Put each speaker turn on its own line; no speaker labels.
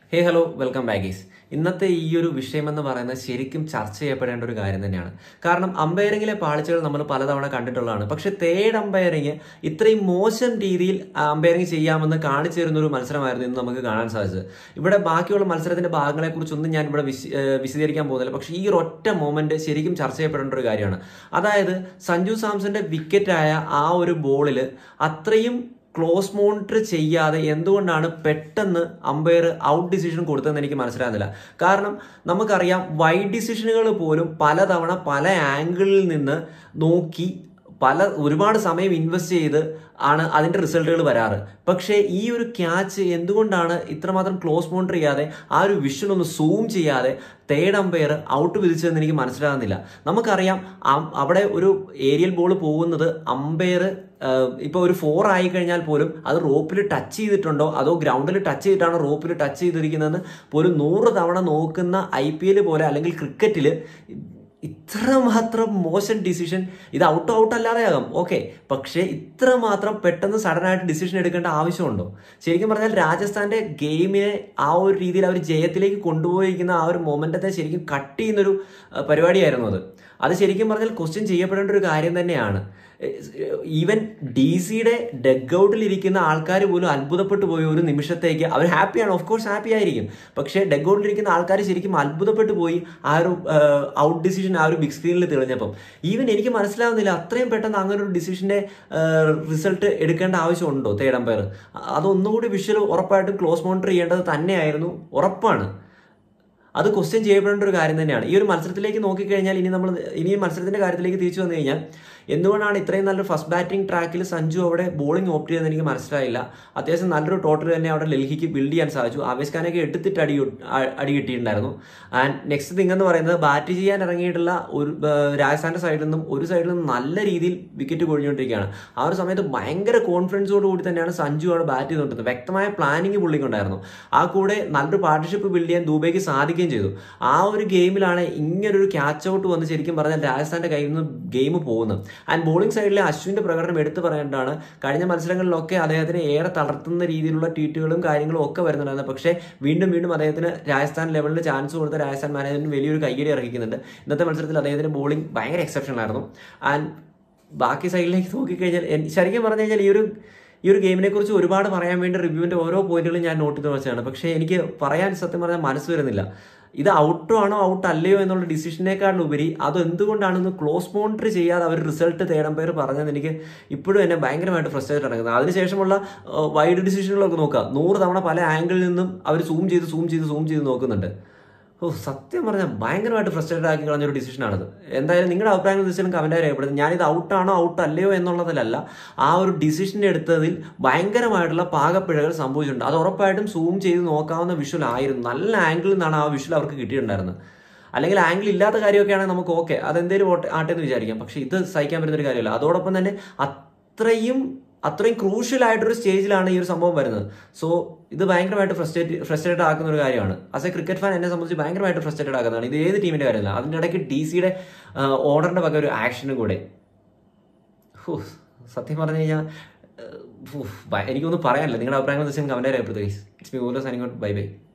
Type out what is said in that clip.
ഹേ hello welcome back guys. ഇന്നത്തെ ഈ ഒരു വിഷയമെന്ന് പറയുന്നത് ശരിക്കും ചർച്ച ചെയ്യപ്പെടേണ്ട ഒരു കാര്യം തന്നെയാണ്. കാരണം അമ്പയറിംഗിലെ പാളിച്ചകൾ നമ്മൾ പലതവണ കണ്ടിട്ടുള്ളതാണ്. പക്ഷെ തേർഡ് അമ്പയറിംഗ് ഇത്രയും മോശം രീതിയിൽ അമ്പയറിംഗ് ചെയ്യാമെന്ന് കാണിച്ചു തരുന്ന ഒരു മത്സരമായിരുന്നു ഇന്ന് നമുക്ക് കാണാൻ സാധിച്ചത്. ഇവിടെ ബാക്കിയുള്ള മത്സരത്തിന്റെ ഭാഗങ്ങളെക്കുറിച്ചൊന്നും ഞാൻ ഇവിടെ വിശദീകരിക്കാൻ പോകുന്നില്ല. പക്ഷേ ഈ ഒരു ഒറ്റ മൊമെന്റ് ശരിക്കും ചർച്ച ചെയ്യപ്പെടേണ്ട ഒരു കാര്യമാണ്. അതായത് സഞ്ജു സാംസന്റെ വിക്കറ്റായ ആ ഒരു ബോളിൽ അത്രയും ക്ലോസ് മോണിറ്റർ ചെയ്യാതെ എന്തുകൊണ്ടാണ് പെട്ടെന്ന് അമ്പയർ ഔട്ട് ഡിസിഷൻ കൊടുത്തതെന്ന് എനിക്ക് മനസ്സിലാകുന്നില്ല. കാരണം നമുക്കറിയാം വൈഡ് ഡിസിഷനുകൾ പോലും പലതവണ പല ആംഗിളിൽ നിന്ന് നോക്കി ഒരുപാട് സമയം ഇൻവെസ്റ്റ് ചെയ്ത് ആണ് അതിന്റെ റിസൾട്ടുകൾ വരാറ്. പക്ഷേ ഈ ഒരു ക്യാച്ച് എന്തുകൊണ്ടാണ് ഇത്രമാത്രം ക്ലോസ് മോണിറ്റർ ചെയ്യാതെ ആ ഒരു വിഷൻ ഒന്ന് സൂം ചെയ്യാതെ തേർഡ് അമ്പയർ ഔട്ട് വിധിച്ചതെന്ന് എനിക്ക് മനസ്സിലാകുന്നില്ല. നമുക്കറിയാം അവിടെ ഒരു ഏരിയൽ ബോൾ പോകുന്നത് അമ്പയർ ഇപ്പോൾ ഒരു 4 ആയി കഴിഞ്ഞാൽ പോലും അത് റോപ്പിൽ ടച്ച് ചെയ്തിട്ടുണ്ടോ അതോ ഗ്രൗണ്ടിൽ ടച്ച് ചെയ്തിട്ടാണോ റോപ്പിൽ ടച്ച് ചെയ്തിരിക്കുന്നതെന്ന് പോലും 100 തവണ നോക്കുന്ന IPL പോലെ അല്ലെങ്കിൽ ക്രിക്കറ്റിൽ ഇത്രമാത്രം മോശം ഡിസിഷൻ, ഇത് ഔട്ട് അല്ലാതെയാകാം ഓക്കെ, പക്ഷേ ഇത്രമാത്രം പെട്ടെന്ന് സഡനായിട്ട് ഡിസിഷൻ എടുക്കേണ്ട ആവശ്യമുണ്ടോ? ശരിക്കും പറഞ്ഞാൽ രാജസ്ഥാന്റെ ഗെയിമിനെ ആ ഒരു രീതിയിൽ അവർ ജയത്തിലേക്ക് കൊണ്ടുപോയിരിക്കുന്ന ആ ഒരു മൊമെന്റത്തെ ശരിക്കും കട്ട് ചെയ്യുന്നൊരു പരിപാടിയായിരുന്നു അത് ശരിക്കും പറഞ്ഞാൽ ക്വസ്റ്റ്യൻ ചെയ്യപ്പെടേണ്ട ഒരു കാര്യം തന്നെയാണ്. ഈവൻ DC-യുടെ ഡഗ്ഔട്ടിൽ ഇരിക്കുന്ന ആൾക്കാർ പോലും അത്ഭുതപ്പെട്ടു പോയി ഒരു നിമിഷത്തേക്ക്. അവർ ഹാപ്പിയാണ്, ഓഫ് കോഴ്സ് ഹാപ്പി ആയിരിക്കും, പക്ഷേ ഡഗ്ഔട്ടിൽ ഇരിക്കുന്ന ആൾക്കാർ ശരിക്കും അത്ഭുതപ്പെട്ടു പോയി ആ ഒരു ഔട്ട് ഡിസിഷൻ ആ ഒരു ബിഗ് സ്ക്രീനിൽ തെളിഞ്ഞപ്പം. ഈവൻ എനിക്ക് മനസ്സിലാവുന്നില്ല അത്രയും പെട്ടെന്ന് അങ്ങനെ ഒരു ഡിസിഷന്റെ റിസൾട്ട് എടുക്കേണ്ട ആവശ്യമുണ്ടോ തേർഡ് അമ്പയർ? അതൊന്നുകൂടി വിഷ്വൽ ഉറപ്പായിട്ടും ക്ലോസ് മോണിറ്റർ ചെയ്യേണ്ടത് തന്നെയായിരുന്നു, ഉറപ്പാണ്. അത് ക്വസ്റ്റ്യൻ ചെയ്യപ്പെടേണ്ട ഒരു കാര്യം തന്നെയാണ്. ഈ ഒരു മത്സരത്തിലേക്ക് നോക്കിക്കഴിഞ്ഞാൽ ഇനി മത്സരത്തിന്റെ കാര്യത്തിലേക്ക് തിരിച്ചു വന്നു കഴിഞ്ഞാൽ എന്തുകൊണ്ടാണ് ഇത്രയും നല്ലൊരു ഫസ്റ്റ് ബാറ്റിംഗ് ട്രാക്കിൽ സഞ്ജു അവിടെ ബോളിംഗ് ഓപ്റ്റ് ചെയ്തെന്ന് എനിക്ക് മനസ്സിലായില്ല. അത്യാവശ്യം നല്ലൊരു ടോട്ടൽ തന്നെ അവിടെ ഡൽഹിക്ക് ബിൽഡ് ചെയ്യാൻ സാധിച്ചു. ആവേശ് ഖാനൊക്കെ 8 അടി കിട്ടിയിട്ടുണ്ടായിരുന്നു. ആൻഡ് നെക്സ്റ്റ് തിങ് എന്ന് പറയുന്നത് ബാറ്റ് ചെയ്യാൻ ഇറങ്ങിയിട്ടുള്ള ഒരു രാജസ്ഥാന്റെ സൈഡിൽ നിന്നും നല്ല രീതിയിൽ വിക്കറ്റ് കൊഴിഞ്ഞുകൊണ്ടിരിക്കുകയാണ്. ആ ഒരു സമയത്ത് ഭയങ്കര കോൺഫിഡൻസോട് കൂടി തന്നെയാണ് സഞ്ജു അവിടെ ബാറ്റ് ചെയ്തുകൊണ്ടിരുന്നത്. വ്യക്തമായ പ്ലാനിങ് പുള്ളിക്കുണ്ടായിരുന്നു. ആ കൂടെ നല്ലൊരു പാർട്ണർഷിപ്പ് ബിൽഡ് ചെയ്യാൻ ദുബൈക്ക് സാധിക്കുകയും ചെയ്തു. ആ ഒരു ഗെയിമിലാണ് ഇങ്ങനൊരു ക്യാച്ച് ഔട്ട് വന്ന് ശരിക്കും പറഞ്ഞാൽ രാജസ്ഥാന്റെ കയ്യിൽ നിന്ന് ഗെയിം പോകുന്നത്. ആൻഡ് ബോളിംഗ് സൈഡിലെ അശ്വിന്റെ പ്രകടനം എടുത്തു പറയേണ്ടതാണ്. കഴിഞ്ഞ മത്സരങ്ങളിലൊക്കെ അദ്ദേഹത്തിന് ഏറെ തളർത്തുന്ന രീതിയിലുള്ള ട്വീറ്റുകളും കാര്യങ്ങളും ഒക്കെ വരുന്നുണ്ടായിരുന്നു. പക്ഷേ വീണ്ടും അദ്ദേഹത്തിന് രാജസ്ഥാൻ ലെവലിൽ ചാൻസ് കൊടുത്ത രാജസ്ഥാൻ മാനേജ്മെന്റ് വലിയൊരു കയ്യടി ഇറക്കിക്കുന്നുണ്ട്. ഇന്നത്തെ മത്സരത്തിൽ അദ്ദേഹത്തിന്റെ ബോളിംഗ് ഭയങ്കര എക്സെപ്ഷണൽ ആയിരുന്നു. ആൻഡ് ബാക്കി സൈഡിലേക്ക് നോക്കിക്കഴിഞ്ഞാൽ ശരിക്കും പറഞ്ഞു കഴിഞ്ഞാൽ ഈ ഒരു ഗെയിമിനെ കുറിച്ച് ഒരുപാട് പറയാൻ വേണ്ടി റിവ്യൂവിന്റെ ഓരോ പോയിന്റുകളും ഞാൻ നോട്ട് ചെയ്ത് വെച്ചതാണ്. പക്ഷേ എനിക്ക് പറയാൻ സത്യം പറഞ്ഞാൽ മനസ്സ് വരുന്നില്ല. ഇത് ഔട്ടോ ആണോ ഔട്ട് അല്ലയോ എന്നുള്ള ഡിസിഷനേക്കാളുപരി അത് എന്തുകൊണ്ടാണെന്ന് ക്ലോസ് മോണിറ്റർ ചെയ്യാതെ അവർ റിസൾട്ട് തേർഡ് അമ്പയർ പറഞ്ഞത് എനിക്ക് ഇപ്പോഴും എന്നെ ഭയങ്കരമായിട്ട് ഫ്രസ്ട്രേറ്റ് നടക്കുന്നത്. അതിനുശേഷമുള്ള വൈഡ് ഡിസിഷനുകളൊക്കെ നോക്കുക, 100 തവണ പല ആംഗിളിൽ നിന്നും അവർ സൂം ചെയ്ത് നോക്കുന്നുണ്ട്. സത്യം പറഞ്ഞാൽ ഭയങ്കരമായിട്ട് ഫ്രസ്ട്രേറ്റഡ് ആക്കി കളഞ്ഞൊരു ഡിസിഷനാണത്. എന്തായാലും നിങ്ങളുടെ അഭിപ്രായങ്ങൾ തീർച്ചയായും കമന്റായി രേഖപ്പെടുത്തും. ഞാനിത് ഔട്ടാണോ ഔട്ട് അല്ലയോ എന്നുള്ളതിലല്ല, ആ ഒരു ഡിസിഷൻ എടുത്തതിൽ ഭയങ്കരമായിട്ടുള്ള പാകപ്പിഴകൾ സംഭവിച്ചിട്ടുണ്ട്. അത് ഉറപ്പായിട്ടും സൂം ചെയ്ത് നോക്കാവുന്ന വിഷ്വൽ ആയിരുന്നു. നല്ല ആംഗിളിൽ നിന്നാണ് ആ വിഷ്വൽ അവർക്ക് കിട്ടിയിട്ടുണ്ടായിരുന്നത്. അല്ലെങ്കിൽ ആംഗിൾ ഇല്ലാത്ത കാര്യമൊക്കെ ആണെങ്കിൽ നമുക്ക് ഓക്കെ, അതെന്തേലും ആട്ടെ എന്ന് വിചാരിക്കാം. പക്ഷെ ഇത് സഹിക്കാൻ പറ്റുന്നൊരു കാര്യമല്ല. അതോടൊപ്പം തന്നെ അത്രയും ക്രൂഷ്യൽ ആയിട്ടൊരു സ്റ്റേജിലാണ് ഈ ഒരു സംഭവം വരുന്നത്. സോ ഇത് ഭയങ്കരമായിട്ട് ഫ്രസ്ട്രേറ്റഡ് ആക്കുന്ന ഒരു കാര്യമാണ്. ആസ് എ ക്രിക്കറ്റ് ഫാൻ എന്നെ സംബന്ധിച്ച് ഭയങ്കരമായിട്ട് ഫ്രസ്ട്രേറ്റഡ് ആക്കുന്നതാണ്. ഇത് ഏത് ടീമിന്റെ കാര്യമല്ല, അതിൻ്റെ ഇടയ്ക്ക് DC-യുടെ ഓർഡറിന്റെ വക ഒരു ആക്ഷനും കൂടെ. സത്യം പറഞ്ഞു കഴിഞ്ഞാൽ എനിക്കൊന്നും പറയാനില്ല. നിങ്ങളുടെ അഭിപ്രായങ്ങൾ തീർച്ചയായും കമന്റ് രേഖപ്പെടുത്തുക. It's me always signing out. By.